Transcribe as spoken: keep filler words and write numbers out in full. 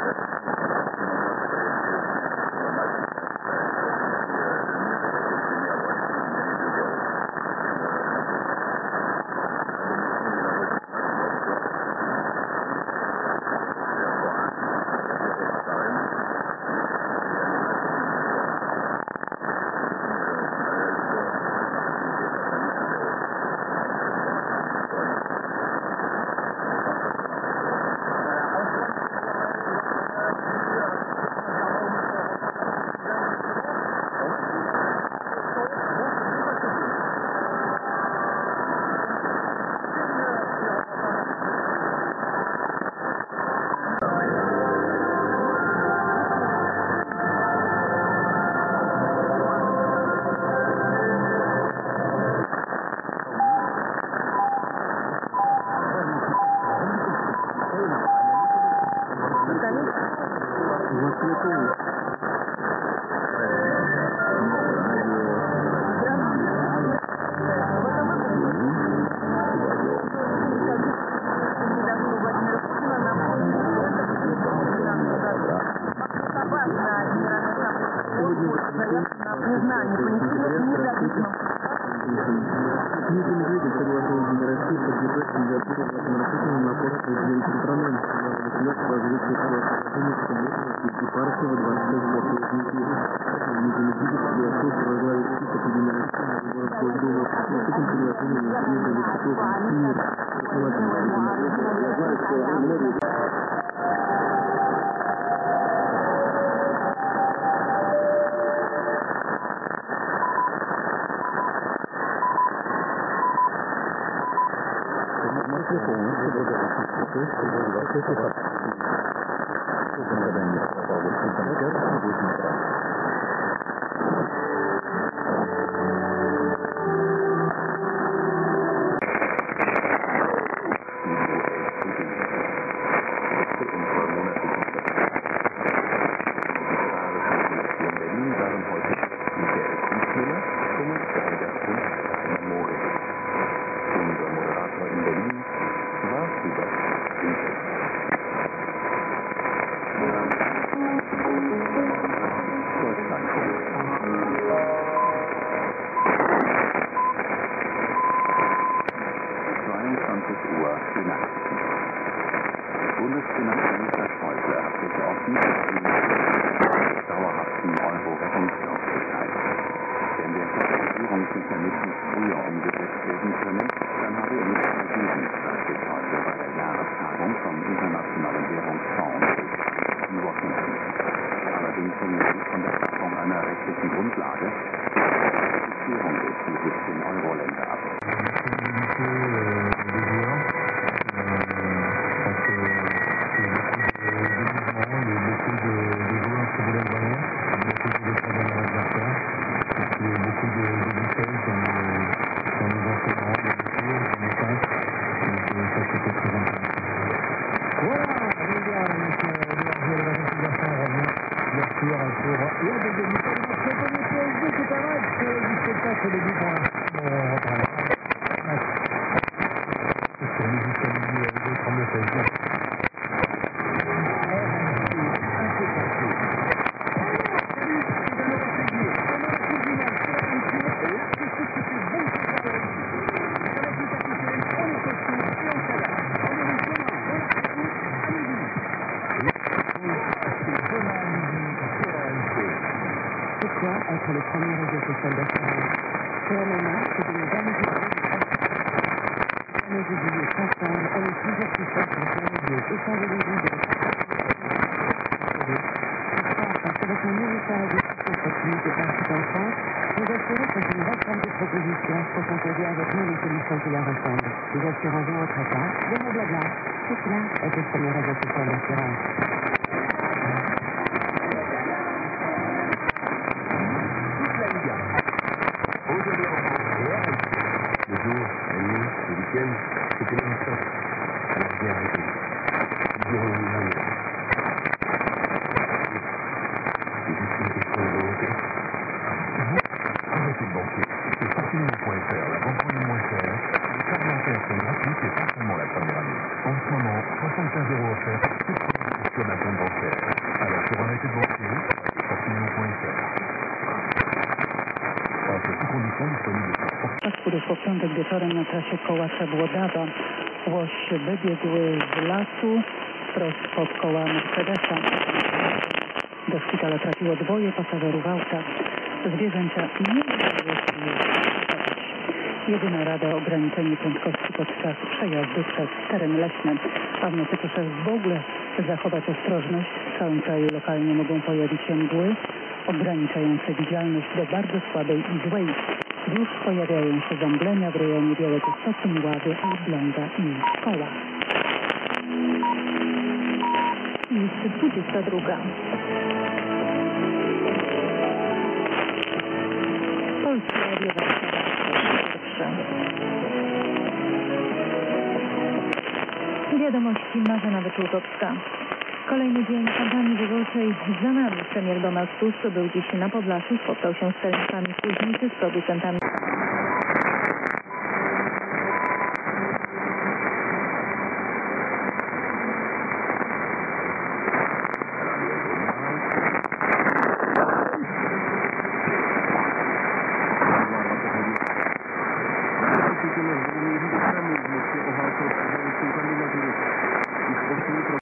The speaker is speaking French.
Признание Палестины независимым. Дмитрий Медведев предложил Единой России поддержать кандидатуру Владимира Путина на пост президента парламента. Государство озвучил свое предложение к совместной российской партии во дворце Златоузники. Дмитрий Медведев пригласил возглавить список Единой России на выборах в Госдуму. Но с этим приглашением не съездили Петров и Мир. Я знаю, что многие... полностью благодарности той, что был двадцать лет. Когда не попал в концерт, будет неправильно. Bundesfinanzminister Schäuble hat sich auf diese des dauerhaften Euro-Rettungsschirms geteilt. Wenn der Stabilisierungsmechanismus früher umgesetzt werden könne, dann habe er nichts dagegen, sagte Schäuble bei der Jahrestagung vom Internationalen Währungsfonds in Washington. Allerdings hängt dies von der Schaffung einer rechtlichen Grundlage für die Ratifizierung durch die siebzehn Euro-Länder ab. Être le premier réseau social d'assurance. Pour le moment, c'est de ne jamais oublier de ne oublier qu'ensemble, on est toujours plus fort pour faire les yeux. Échanger les vies de avec un nouveau service de proximité partout en France, nous assurons que une réforme de propositions pour composer avec nous les solutions qui leur ressemblent. Des assurances en retraitant, des mots blabla. Tout cela est le premier réseau social d'assurance. Le jour, la nuit, le week-end, c'était la même chose. Alors j'ai arrêté. Du jour au lendemain, c'est juste une question de volonté. Arrêtez de banquer. C'est facilement point F R, la banque en ligne moins chère. Les cartes bancaires sont gratuites et pas seulement la première année. En ce moment, soixante-quinze euros offerts, tout le monde wybuchło w piątek wieczorem na trasie Kołacza-Włodawa. Łoś wybiegł z lasu wprost pod koła Mercedesa. Do szpitala trafiło dwoje pasażerów auta. Zwierzęcia nie mogły się. Jedyna rada ograniczenie prędkości podczas przejazdu przez teren leśny, a w nocy proszę w ogóle zachować ostrożność. W całym kraju lokalnie mogą pojawić się mgły ograniczające widzialność do bardzo słabej i złej. Już pojawiają się zamglenia w rejonie Białegostoku, Mławy, Elbląga i Koła. Jest dwudziesta druga. Polskie Radio Warszawa. Wiadomości Marzena Wyczółkowska. Kolejny dzień kampanii wyborczej za nami. Premier Donald Tusk był dziś na Podlasiu, spotkał się z celnikami Kuźnicy, z producentami